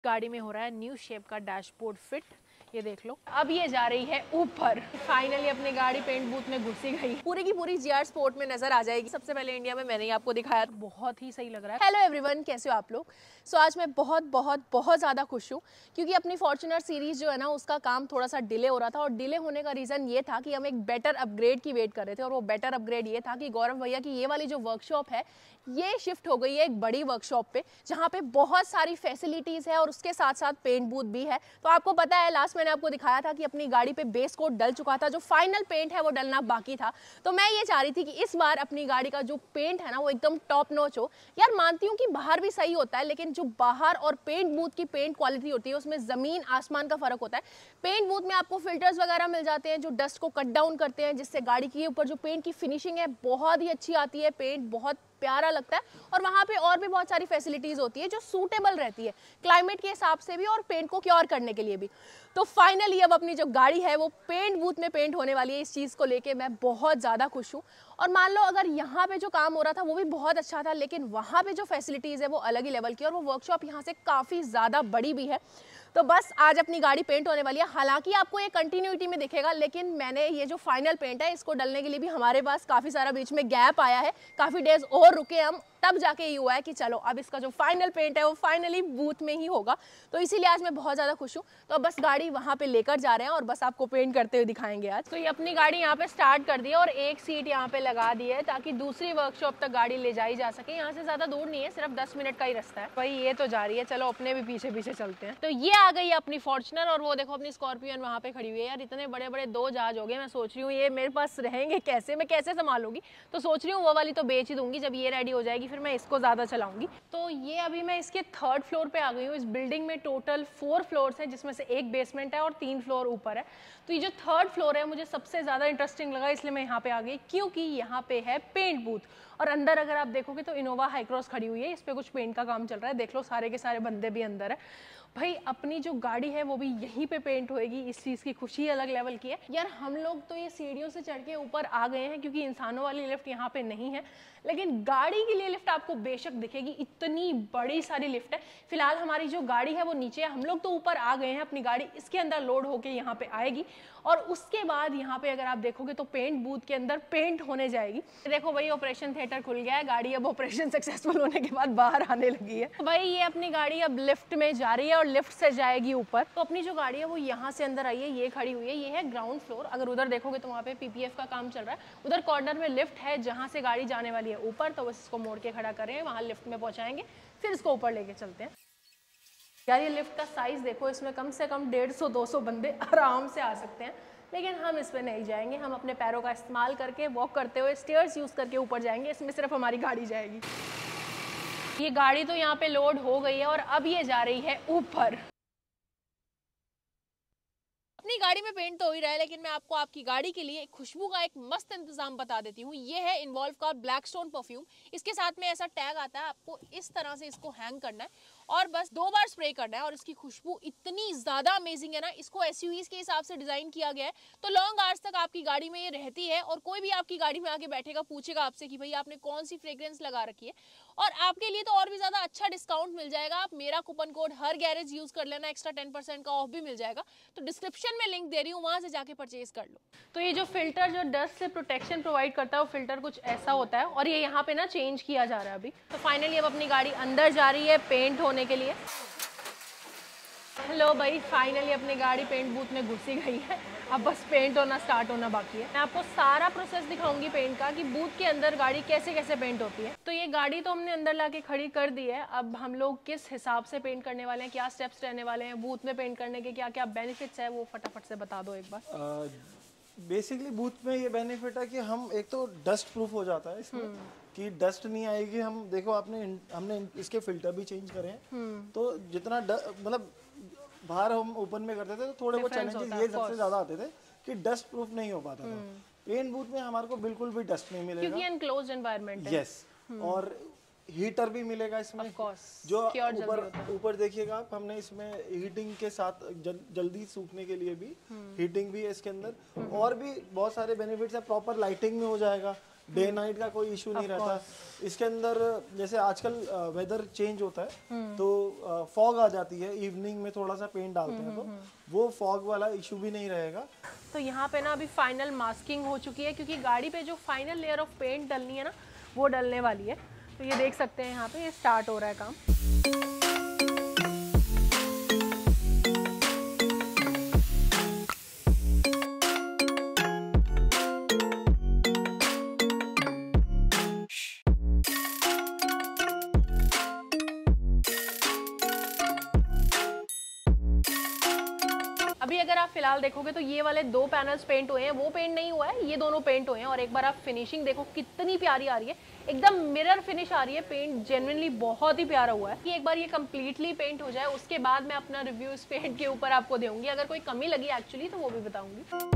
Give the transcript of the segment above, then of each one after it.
गाड़ी में हो रहा है न्यू शेप का डैशबोर्ड फिट। ये देख लो, अब ये जा रही है ऊपर। फाइनली अपनी गाड़ी पेंट बूथ में घुसी गई, पूरी की पूरी जीआर स्पोर्ट में नजर आ जाएगी। सबसे पहले इंडिया में मैंने ही आपको दिखाया, बहुत ही सही लग रहा है। हेलो एवरीवन, कैसे हो आप लोग? सो आज मैं बहुत बहुत बहुत ज़्यादा खुश हूँ क्योंकि अपनी फॉर्च्यूनर सीरीज जो है ना, उसका काम थोड़ा सा डिले हो रहा था। और डिले होने का रीज़न ये था कि हम एक बेटर अपग्रेड की वेट कर रहे थे। और वो बेटर अपग्रेड ये था कि गौरव भैया की ये वाली जो वर्कशॉप है, ये शिफ्ट हो गई है एक बड़ी वर्कशॉप पे, जहाँ पे बहुत सारी फैसिलिटीज़ है और उसके साथ साथ पेंट बूथ भी है। तो आपको पता है, लास्ट मैंने आपको दिखाया था कि अपनी गाड़ी पे बेस कोट डल चुका था, जो फाइनल पेंट है वो डलना बाकी था। तो मैं ये चाह रही थी कि इस बार अपनी गाड़ी का जो पेंट है ना, वो एकदम टॉप नॉच हो। यार मानती हूँ कि बाहर भी सही होता है, लेकिन जो बाहर और पेंट बूथ की पेंट क्वालिटी होती है, उसमें ज़मीन आसमान का फ़र्क होता है। पेंट बूथ में आपको फिल्टर्स वगैरह मिल जाते हैं जो डस्ट को कट डाउन करते हैं, जिससे गाड़ी के ऊपर जो पेंट की फिनिशिंग है बहुत ही अच्छी आती है, पेंट बहुत प्यारा लगता है। और वहाँ पे और भी बहुत सारी फैसिलिटीज़ होती है जो सूटेबल रहती है क्लाइमेट के हिसाब से भी और पेंट को क्योर करने के लिए भी। तो फाइनली अब अपनी जो गाड़ी है वो पेंट बूथ में पेंट होने वाली है। इस चीज़ को लेके मैं बहुत ज़्यादा खुश हूँ। और मान लो अगर यहाँ पे जो काम हो रहा था वो भी बहुत अच्छा था, लेकिन वहाँ पे जो फैसिलिटीज़ है वो अलग ही लेवल की, और वो वर्कशॉप यहाँ से काफ़ी ज़्यादा बड़ी भी है। तो बस आज अपनी गाड़ी पेंट होने वाली है। हालांकि आपको ये कंटिन्यूटी में दिखेगा, लेकिन मैंने ये जो फाइनल पेंट है इसको डलने के लिए भी हमारे पास काफ़ी सारा बीच में गैप आया है, काफ़ी डेज और रुके हम, तब जाके ये हुआ है कि चलो अब इसका जो फाइनल पेंट है वो फाइनली बूथ में ही होगा। तो इसीलिए आज मैं बहुत ज़्यादा खुश हूँ। तो अब बस गाड़ी वहाँ पे लेकर जा रहे हैं और बस आपको पेंट करते हुए दिखाएंगे आज। तो ये अपनी गाड़ी यहाँ पे स्टार्ट कर दी है और एक सीट यहाँ पे लगा दी है ताकि दूसरी वर्कशॉप तक गाड़ी ले जाई जा सके। यहाँ से ज़्यादा दूर नहीं है, सिर्फ 10 मिनट का ही रास्ता है। भाई ये तो जा रही है, चलो अपने भी पीछे पीछे चलते हैं। तो ये आ गई है अपनी फॉर्च्यूनर, और वो देखो अपनी स्कॉर्पियन वहाँ पे खड़ी हुई है। यार इतने बड़े बड़े दो जहाज हो गए, मैं सोच रही हूँ ये मेरे पास रहेंगे कैसे, मैं कैसे संभालूंगी। तो सोच रही हूँ वो वाली तो बेच ही दूंगी, जब ये रेडी हो जाएगी फिर मैं इसको ज़्यादा चलाऊंगी। तो ये अभी मैं इसके 3rd फ्लोर पे आ गई हूँ। इस बिल्डिंग में टोटल 4 फ्लोर्स हैं, जिसमें से एक बेसमेंट है और 3 फ्लोर ऊपर है। तो ये जो 3rd फ्लोर है मुझे सबसे ज़्यादा इंटरेस्टिंग लगा, इसलिए मैं यहाँ पे आ गई, क्योंकि यहाँ पे है पेंट बूथ। और अंदर अगर आप देखोगे तो इनोवा हाईक्रॉस खड़ी हुई है, इस पर कुछ पेंट का काम चल रहा है। देख लो सारे के सारे बंदे भी अंदर है। भाई अपनी जो गाड़ी है वो भी यहीं पे पेंट होएगी, इस चीज़ की खुशी अलग लेवल की है। यार हम लोग तो ये सीढ़ियों से चढ़ के ऊपर आ गए हैं क्योंकि इंसानों वाली लिफ्ट यहाँ पे नहीं है, लेकिन गाड़ी के लिए लिफ्ट आपको बेशक दिखेगी, इतनी बड़ी सारी लिफ्ट है। फिलहाल हमारी जो गाड़ी है वो नीचे है, हम लोग तो ऊपर आ गए हैं। अपनी गाड़ी इसके अंदर लोड होके यहाँ पे आएगी और उसके बाद यहाँ पे अगर आप देखोगे तो पेंट बूथ के अंदर पेंट होने जाएगी। देखो भाई ऑपरेशन थिएटर खुल गया है, गाड़ी अब ऑपरेशन सक्सेसफुल होने के बाद बाहर आने लगी है। भाई ये अपनी गाड़ी अब लिफ्ट में जा रही है और लिफ्ट से जाएगी ऊपर। तो अपनी जो गाड़ी है वो यहाँ से अंदर आई है, ये खड़ी हुई है, ये है ग्राउंड फ्लोर। अगर उधर देखोगे तो वहाँ पे पीपीएफ का काम चल रहा है। उधर कॉर्नर में लिफ्ट है जहाँ से गाड़ी जाने वाली है ऊपर, तो बस इसको मोड़ के खड़ा कर रहे हैं, वहाँ लिफ्ट में पहुँचाएंगे, फिर इसको ऊपर लेके चलते हैं। यार ये लिफ्ट का साइज देखो, इसमें कम से कम 150-200 बंदे आराम से आ सकते हैं, लेकिन हम इस पर नहीं जाएंगे। हम अपने पैरों का इस्तेमाल करके वॉक करते हुए स्टेयर्स यूज़ करके ऊपर जाएंगे, इसमें सिर्फ हमारी गाड़ी जाएगी। ये गाड़ी तो यहाँ पे लोड हो गई है और अब ये जा रही है ऊपर। अपनी गाड़ी में पेंट तो हो ही रहा है, लेकिन मैं आपको आपकी गाड़ी के लिए खुशबू का एक मस्त इंतजाम बता देती हूँ। ये है इन्वॉल्व का ब्लैक स्टोन परफ्यूम। इसके साथ में ऐसा टैग आता है, आपको इस तरह से इसको हैंग करना है और बस 2 बार स्प्रे करना है। और इसकी खुशबू इतनी ज़्यादा अमेजिंग है ना, इसको एसयूवीज़ के हिसाब से डिज़ाइन किया गया है, तो लॉन्ग आवर्स तक आपकी गाड़ी में ये रहती है। और कोई भी आपकी गाड़ी में आके बैठेगा, पूछेगा आपसे कि भाई आपने कौन सी फ्रेग्रेंस लगा रखी है। और आपके लिए तो और भी ज़्यादा अच्छा डिस्काउंट मिल जाएगा। आप मेरा कूपन कोड हर गैरेज यूज़ कर लेना, एक्स्ट्रा 10% का ऑफ भी मिल जाएगा। तो डिस्क्रिप्शन में लिंक दे रही हूँ, वहाँ से जाके परचेज कर लो। तो ये जो फिल्टर जो डस्ट से प्रोटेक्शन प्रोवाइड करता है, वो फिल्टर कुछ ऐसा होता है और ये यहाँ पे ना चेंज किया जा रहा है अभी। तो फाइनली अब अपनी गाड़ी अंदर जा रही है पेंट होने के लिए। हेलो भाई, फाइनली अपनी गाड़ी पेंट बूथ में घुसी गई है, अब बस पेंट होना स्टार्ट होना बाकी है। मैं आपको सारा प्रोसेस दिखाऊंगी पेंट का कि बूथ के अंदर गाड़ी कैसे कैसे पेंट होती है। तो ये गाड़ी तो हमने अंदर लाके खड़ी कर दी है, अब हम लोग किस हिसाब से पेंट करने वाले हैं, क्या स्टेप्स रहने वाले हैं, बूथ में पेंट करने के क्या क्या बेनिफिट्स है, वो फटाफट से बता दो एक बार। बेसिकली बूथ में ये बेनिफिट है कि हम एक तो डस्ट प्रूफ हो जाता है इसमें कि डस्ट नहीं आएगी। हम देखो हमने इसके फिल्टर भी चेंज करे हैं, तो जितना मतलब बाहर हम ओपन में करते थे तो थोड़े बहुत चैलेंजेस ये सबसे ज्यादा आते थे कि डस्ट प्रूफ नहीं हो पाता था। पेंट बूथ में हमारे को बिल्कुल भी डस्ट नहीं मिलेगा क्योंकि एनक्लोज्ड एनवायरनमेंट है। यस, और हीटर भी मिलेगा इसमें, जो ऊपर देखिएगा आप, हमने इसमें हीटिंग के साथ जल्दी सूखने के लिए भी हीटिंग भी है इसके अंदर। और भी बहुत सारे बेनिफिट्स है, प्रॉपर लाइटिंग में हो जाएगा, डे नाइट का कोई इशू नहीं रहता। इसके अंदर जैसे आजकल वेदर चेंज होता है तो फॉग आ जाती है, इवनिंग में थोड़ा सा पेंट डालते हैं तो वो फॉग वाला इशू भी नहीं रहेगा। तो यहाँ पे ना अभी फाइनल मास्किंग हो चुकी है, क्योंकि गाड़ी पे जो फाइनल लेयर ऑफ पेंट डलनी है ना वो डलने वाली है। तो ये देख सकते हैं यहाँ पे ये स्टार्ट हो रहा है काम। अभी अगर आप फिलहाल देखोगे तो ये वाले 2 पैनल्स पेंट हुए हैं, वो पेंट नहीं हुआ है, ये दोनों पेंट हुए हैं। और एक बार आप फिनिशिंग देखो कितनी प्यारी आ रही है, एकदम मिरर फिनिश आ रही है। पेंट जेन्युइनली बहुत ही प्यारा हुआ है। कि एक बार ये कंप्लीटली पेंट हो जाए उसके बाद मैं अपना रिव्यू इस पेंट के ऊपर आपको दूंगी। अगर कोई कमी लगी एक्चुअली तो वो भी बताऊंगी।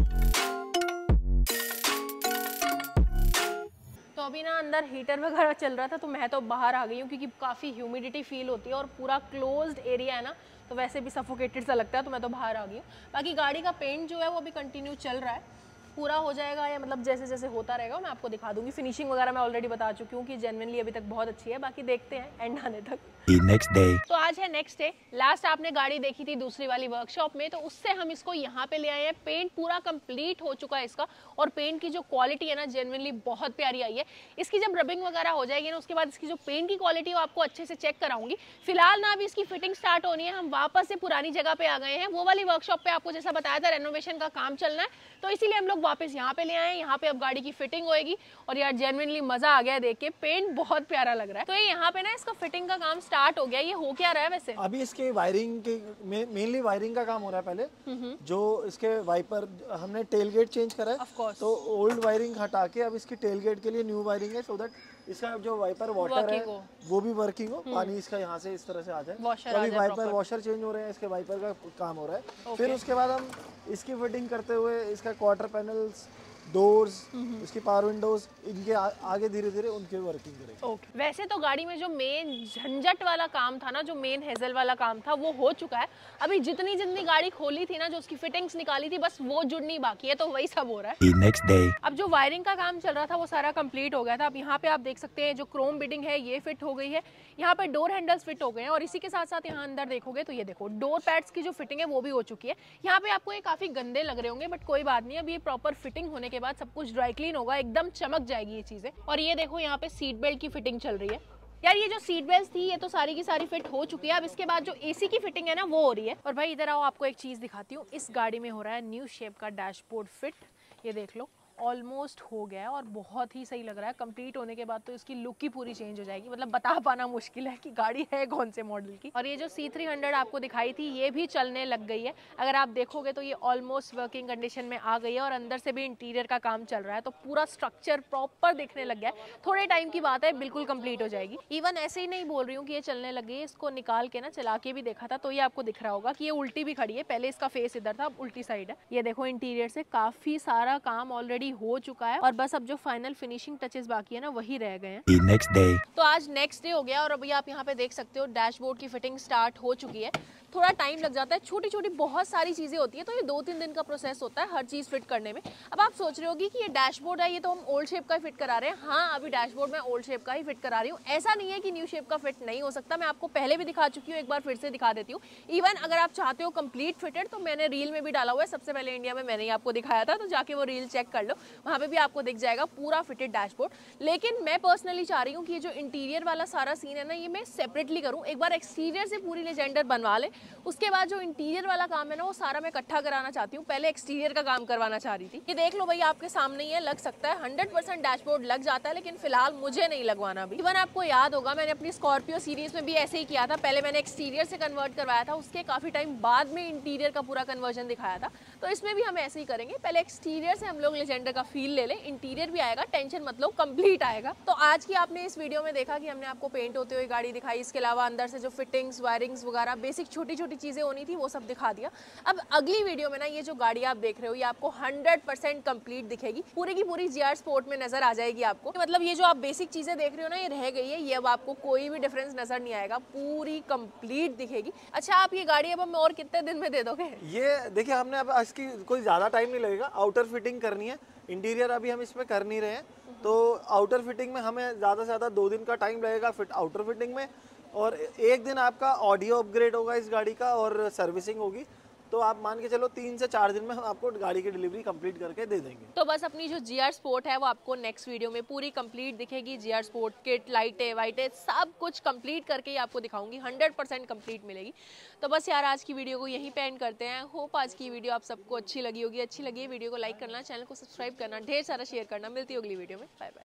तो अभी ना अंदर हीटर वगैरह चल रहा था तो मैं तो बाहर आ गई हूँ, क्योंकि काफ़ी ह्यूमिडिटी फील होती है और पूरा क्लोज्ड एरिया है ना, तो वैसे भी सफोकेटेड सा लगता है, तो मैं तो बाहर आ गई हूँ। बाकी गाड़ी का पेंट जो है वो अभी कंटिन्यू चल रहा है, पूरा हो जाएगा या मतलब जैसे जैसे होता रहेगा मैं आपको दिखा दूंगी। फिनिशिंग वगैरह मैं ऑलरेडी बता चुकी हूँ कि जेन्युइनली अभी तक बहुत अच्छी है। बाकी देखते हैं एंड आने तक। Next day. तो आज है नेक्स्ट डे। लास्ट आपने गाड़ी देखी थी दूसरी वाली वर्कशॉप में, तो उससे हम इसको यहाँ पे ले आए हैं। पेंट पूरा कंप्लीट हो चुका है इसका, और पेंट की जो क्वालिटी है ना जेन्युइनली बहुत प्यारी आई है। इसकी जब रबिंग वगैरह हो जाएगी ना उसके बाद इसकी जो पेंट की क्वालिटी है वो आपको अच्छे से चेक कराऊंगी। फिलहाल ना अभी इसकी फिटिंग स्टार्ट होनी है, हम वापस से पुरानी जगह पे आ गए हैं। वो वाली वर्कशॉप पे आपको जैसा बताया था रेनोवेशन का काम चलना है, तो इसीलिए हम लोग वापस यहाँ पे ले आए हैं। यहाँ पे अब गाड़ी की फिटिंग होएगी और यार जेन्युइनली मजा आ गया देख के, पेंट बहुत प्यारा लग रहा है। तो ये यहाँ पे ना इसका फिटिंग का काम स्टार्ट हो गया। ये हो क्या रहा है वैसे? अभी इसके वायरिंग के मेनली वायरिंग का काम हो रहा है पहले। जो इसके वाइपर हमने टेल गेट चेंज करा है, तो ओल्ड वायरिंग हटा के अब इसके टेल गेट के लिए न्यू वायरिंग है, सो दैट इसका जो वाइपर वाटर है वो भी वर्किंग हो, पानी इसका यहाँ से इस तरह से आ जाए। तो अभी वाइपर वॉशर चेंज हो रहे हैं, इसके वाइपर का काम हो रहा है। फिर उसके बाद हम इसकी फिटिंग करते हुए इसका क्वार्टर पैनल्स, डोर्स, इसकी पावर विंडोज, इनके आगे धीरे धीरे उनके वर्किंग करेंगे। वैसे तो गाड़ी में जो मेन झंझट वाला काम था ना, जो मेन हेजल वाला काम था वो हो चुका है। अभी जितनी जितनी गाड़ी खोली थी ना, जो उसकी फिटिंग्स निकाली थी, बस वो जुड़नी बाकी है, तो वही सब हो रहा है। Next day. अब जो वायरिंग का काम चल रहा था वो सारा कंप्लीट हो गया था। अब यहाँ पे आप देख सकते हैं जो क्रोम बिडिंग है ये फिट हो गई है, यहाँ पे डोर हैंडल्स फिट हो गए हैं, और इसी के साथ साथ यहाँ अंदर देखोगे तो ये देखो डोर पैड्स की जो फिटिंग है वो भी हो चुकी है। यहाँ पे आपको ये काफी गंदे लग रहे होंगे, बट कोई बात नहीं, अब ये प्रॉपर फिटिंग होने के बाद सब कुछ ड्राई क्लीन होगा, एकदम चमक जाएगी ये चीजें। और ये देखो यहाँ पे सीट बेल्ट की फिटिंग चल रही है। यार ये जो सीट बेल्ट थी ये तो सारी की सारी फिट हो चुकी है। अब इसके बाद जो एसी की फिटिंग है ना वो हो रही है। और भाई इधर आओ, आपको एक चीज दिखाती हूँ। इस गाड़ी में हो रहा है न्यू शेप का डैशबोर्ड फिट। ये देख लो, ऑलमोस्ट हो गया है और बहुत ही सही लग रहा है। कंप्लीट होने के बाद तो इसकी लुक ही पूरी चेंज हो जाएगी। मतलब बता पाना मुश्किल है कि गाड़ी है कौन से मॉडल की। और ये जो C300 आपको दिखाई थी ये भी चलने लग गई है। अगर आप देखोगे तो ये ऑलमोस्ट वर्किंग कंडीशन में आ गई है, और अंदर से भी इंटीरियर का काम चल रहा है, तो पूरा स्ट्रक्चर प्रॉपर दिखने लग गया है। थोड़े टाइम की बात है, बिल्कुल कंप्लीट हो जाएगी। इवन ऐसे ही नहीं बोल रही हूँ कि ये चलने लग गई है, इसको निकाल के ना चला के भी देखा था तो ये आपको दिख रहा होगा कि ये उल्टी भी खड़ी है। पहले इसका फेस इधर था, अब उल्टी साइड है। ये देखो इंटीरियर से काफी सारा काम ऑलरेडी हो चुका है, और बस अब जो फाइनल फिनिशिंग टचेस बाकी है ना वही रह गए हैं। Next day. तो आज नेक्स्ट डे हो गया, और अभी आप यहाँ पे देख सकते हो डैशबोर्ड की फिटिंग स्टार्ट हो चुकी है। थोड़ा टाइम लग जाता है, छोटी छोटी बहुत सारी चीजें होती है, तो ये 2-3 दिन का प्रोसेस होता है हर चीज फिट करने में। अब आप सोच रहे होगी कि ये डैशबोर्ड है, ये तो हम ओल्ड शेप का फिट करा रहे हैं। हाँ, अभी डैशबोर्ड मैं ओल्ड शेप का ही फिट करा रही हूँ। ऐसा नहीं है कि न्यू शेप का फिट नहीं हो सकता, मैं आपको पहले भी दिखा चुकी हूँ, एक बार फिर से दिखा देती हूँ। इवन अगर आप चाहते हो कंप्लीट फिटेड तो मैंने रील में भी डाला हुआ है, सबसे पहले इंडिया में मैंने ही आपको दिखाया था, तो जाके वो रील चेक कर लो, वहाँ पे भी आपको दिख जाएगा पूरा फिटेड डैशबोर्ड। लेकिन मैं पर्सनली चाह रही हूँ कि ये जो इंटीरियर वाला सारा सीन है ना ये मैं सेपरेटली करूँ। एक बार एक्सटीरियर से पूरी लेजेंडर बनवा ले, उसके बाद जो इंटीरियर वाला काम है ना वो सारा मैं इकट्ठा कराना चाहती हूँ। पहले एक्सटीरियर का काम करवाना चाह रही थी। ये देख लो भाई, आपके सामने ही है, लग सकता है 100% डैशबोर्ड लग जाता है, लेकिन फिलहाल मुझे नहीं लगवाना अभी। इवन आपको याद होगा मैंने अपनी स्कॉर्पियो सीरीज में भी ऐसे ही किया था। पहले मैंने एक्सटीरियर से कन्वर्ट करवाया था, उसके काफी टाइम बाद में इंटीरियर का पूरा कन्वर्जन दिखाया था। तो इसमें भी हम ऐसे ही करेंगे, पहले एक्सटीरियर से हम लोग लेजेंडर का फील ले लें, इंटीरियर भी आएगा, टेंशन मत लो, कंप्लीट आएगा। तो आज की आपने इस वीडियो में देखा कि हमने आपको पेंट होते हुए गाड़ी दिखाई, इसके अलावा अंदर से जो फिटिंग्स, वायरिंग्स वगैरह बेसिक छोटी छोटी चीजें होनी थी वो सब दिखा दिया। अब अगली वीडियो में ना ये जो गाड़ी आप देख रहे हो ये आपको 100% कंप्लीट दिखेगी, पूरी की पूरी GR स्पोर्ट में नजर आ जाएगी आपको। मतलब ये जो आप बेसिक चीजें देख रहे हो ना ये रह गई है, ये अब आपको कोई भी डिफरेंस नजर नहीं आएगा, पूरी कंप्लीट दिखेगी। अच्छा, आप ये गाड़ी अब हमें और कितने दिन में दे दोगे? ये देखिए, हमने अब इसकी कोई ज्यादा टाइम नहीं लगेगा, आउटर फिटिंग करनी है, इंटीरियर अभी हम इसमें कर नहीं रहे हैं, तो आउटर फिटिंग में हमें ज़्यादा से ज़्यादा 2 दिन का टाइम लगेगा आउटर फिटिंग में, और 1 दिन आपका ऑडियो अपग्रेड होगा इस गाड़ी का और सर्विसिंग होगी। तो आप मान के चलो 3 से 4 दिन में हम आपको गाड़ी की डिलीवरी कंप्लीट करके दे देंगे। तो बस अपनी जो GR स्पोर्ट है वो आपको नेक्स्ट वीडियो में पूरी कंप्लीट दिखेगी। GR स्पोर्ट किट, लाइटें वाइटें सब कुछ कंप्लीट करके ही आपको दिखाऊंगी, 100% कंप्लीट मिलेगी। तो बस यार आज की वीडियो को यहीं पे एंड करते हैं। होप आज की वीडियो आप सबको अच्छी लगी होगी। अच्छी लगी वीडियो को लाइक करना, चैनल को सब्सक्राइब करना, ढेर सारा शेयर करना। मिलती है अगली वीडियो में। Bye bye.